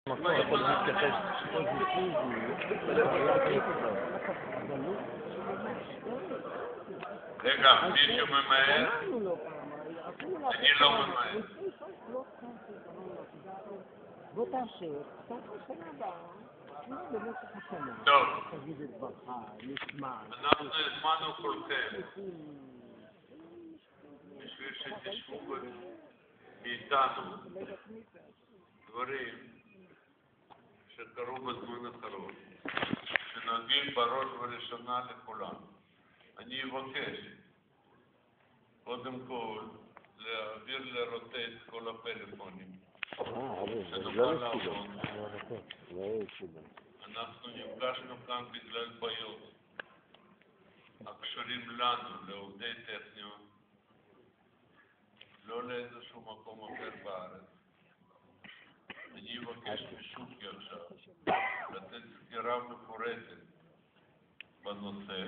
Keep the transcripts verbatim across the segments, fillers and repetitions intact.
מקום יכול להתייחס רגע, מישהו ממהר? אני לא ממהר. בוא תאשר, תאשר שנה הבאה, שנה במשך השנה. טוב. תגיד את דברך, נשמע. אנחנו הזמנו כולכם בשביל שתשבו איתנו דברים שקרו בזמן האחרון, שנוגעים בראש ובראשונה לכולם. אני אבקש קודם כל להעביר לרוטט את כל הפלאפונים שנוכל לעבוד. אנחנו נפגשנו כאן בגלל בעיות הקשורים לנו, לעובדי טכניון, לא לאיזשהו מקום אחר בארץ. אני אבקש משוקי עכשיו לתת סקירה מפורטת בנושא.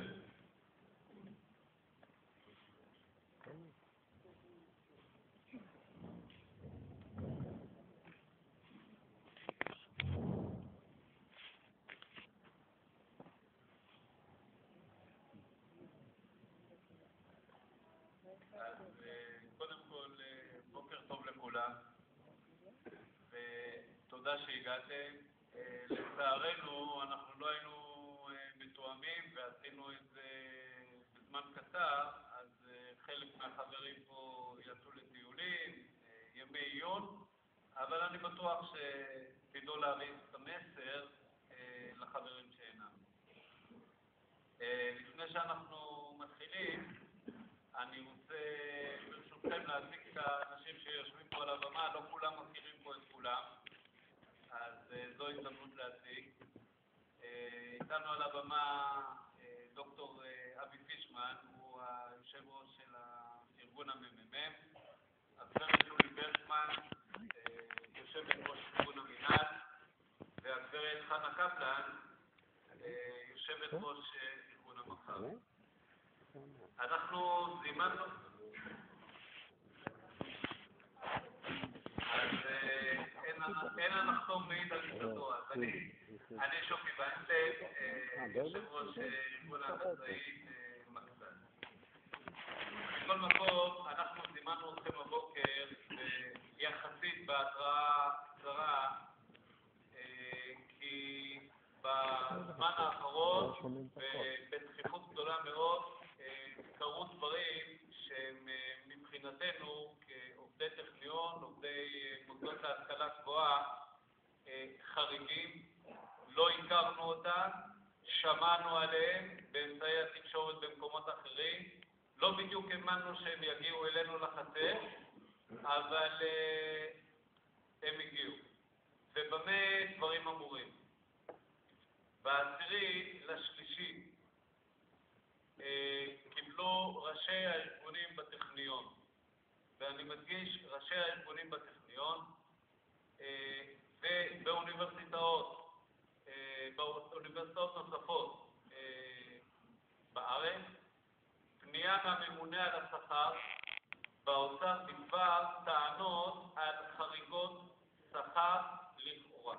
קודם כל, בוקר טוב לכולם, ותודה שהגעתם. לצערנו, אנחנו לא היינו מתואמים ועשינו את זה בזמן קצר, אז חלק מהחברים פה יצאו לטיולים, ימי עיון, אבל אני בטוח שתדעו להריץ את המסר לחברים שאינם. לפני שאנחנו מתחילים, אני רוצה ברשותכם להציג את האנשים שיושבים פה על הבמה. לא כולם מכירים פה את כולם, אז זו הזדמנות להציג. איתנו על הבמה דוקטור אבי פישמן, הוא היושב ראש של ארגון הממ"מ, הגברת יולי ברקמן, יושבת ראש ארגון המינהל, והגברת חנה קפלן, יושבת ראש ארגון המחר. אנחנו זימנו, אז אין הנחתום מעיד על עיסתו, אז אני שוקי ויינטל, יושב ראש ארגון ההנדסאים מקס"ל. בכל מקום, אנחנו זימנו אתכם בבוקר יחסית בהתראה קצרה, כי בזמן האחרון ובדחיפות גדולה מאוד קרו דברים שהם מבחינתנו כעובדי טכניון, עובדי מוסדות להשכלה גבוהה, חריגים. לא הכרנו אותם, שמענו עליהם באמצעי התקשורת במקומות אחרים, לא בדיוק האמנו שהם יגיעו אלינו לחצר, אבל הם הגיעו. ובמה דברים אמורים? בעשירי לשלישי קיבלו ראשי הארגונים בטכניון, ואני מדגיש ראשי הארגונים בטכניון ובאוניברסיטאות, באוניברסיטאות נוספות בארץ, פנייה מהממונה על השכר באוצר בדבר טענות על חריגות שכר לכאורה.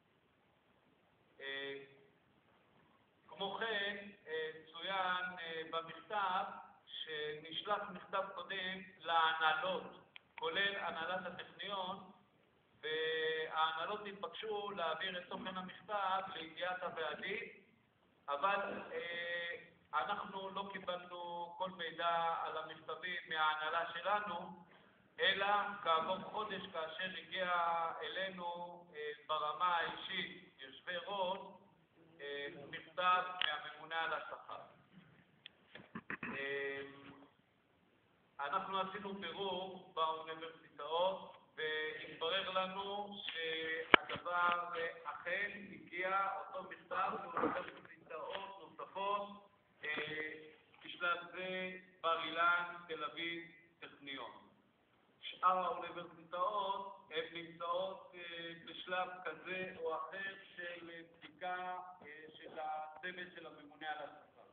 כמו כן, צוין במכתב שנשלח מכתב קודם להנהלות, כולל הנהלת הטכניון, וההנהלות התבקשו להעביר את תוכן המכתב לידיעת הוועדים, אבל אנחנו לא קיבלנו כל מידע על המכתבים מההנהלה שלנו, אלא כעבור חודש כאשר הגיע אלינו ברמה האישית יושבי ראש מכתב מהממונה על השכר. אנחנו עשינו בירור באוניברסיטאות והתברר לנו שהדבר אכן הגיע אותו מכתב מאוניברסיטאות נוספות, בשלב זה בר אילן, תל אביב, טכניון. שאר האוניברסיטאות הן נמצאות בשלב כזה או אחר של בדיקה של הצוות של הממונה על השכר.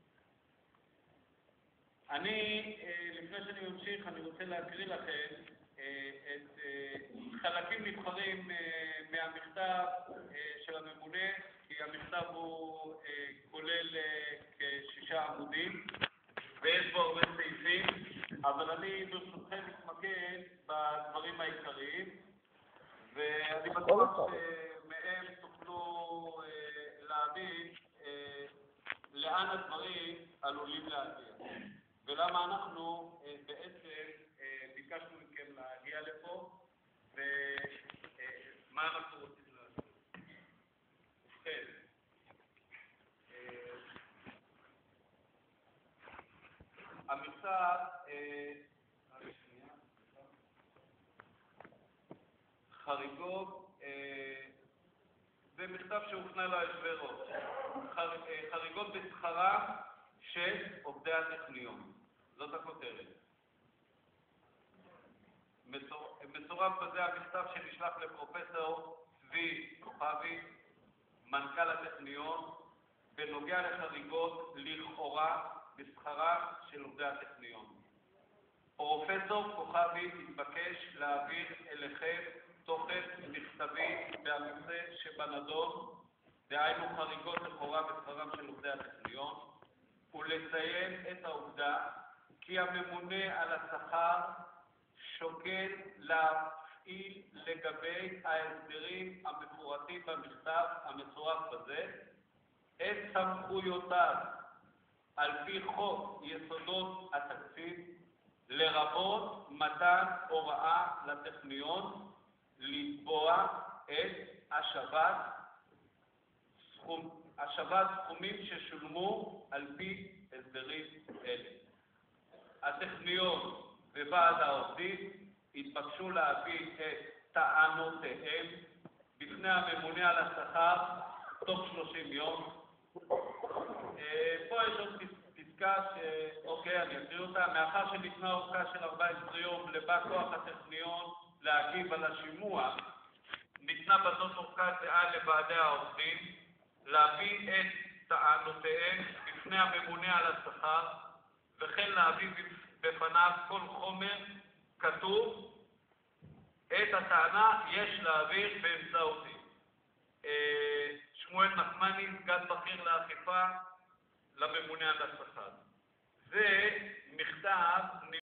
אני, לפני שאני ממשיך, אני רוצה להקריא לכם את חלקים נבחרים מהמכתב של הממונה, כי המכתב הוא כולל כשישה עמודים ויש בו הרבה סעיפים, אבל אני ברשותכם מתמקד בדברים העיקריים, ואני בטוח שמהם תוכלו להבין לאן הדברים עלולים להגיע, ולמה אנחנו בעצם ביקשנו מכם להגיע לפה, ומה אנחנו רוצים לעשות. ובכן, המכתב, חריגות, זה מכתב שהופנה ליושבי ראש, חריגות בשכרם של עובדי הטכניון, זאת הכותרת. מצורף בזה המכתב שנשלח לפרופסור צבי כוכבי, מנכ"ל הטכניון, בנוגע לחריגות לכאורה בשכרם של עובדי הטכניון. פרופסור כוכבי התבקש להעביר אליכם תוכן מכתבי בנושא שבנדון, דהיינו חריגות לכאורה בשכרם של עובדי הטכניון, ולציין את העובדה כי הממונה על השכר שוקל להפעיל לגבי ההסדרים המפורטים במכתב המצורף בזה את סמכויותיו על פי חוק יסודות התקציב, לרבות מתן הוראה לטכניון לתבוע את השבת סכום, השבת סכומים ששולמו על פי הסדרים אלה. הטכניון וועד העובדים התבקשו להביא את טענותיהם בפני הממונה על השכר תוך שלושים יום. פה יש עוד פסקה שאוקיי, אני אקריא אותה. מאחר שניתנה אורכה של ארבעה עשר יום לבא כוח הטכניון להגיב על השימוע, ניתנה בזאת אורכה זהה לוועדי העובדים להביא את טענותיהם בפני הממונה על השכר, וכן להביא בפניו כל חומר כתוב. את הטענה יש להעביר באמצעותי. שמואל נחמני, סגן בכיר לאכיפה לממונה על השכר. זה מכתב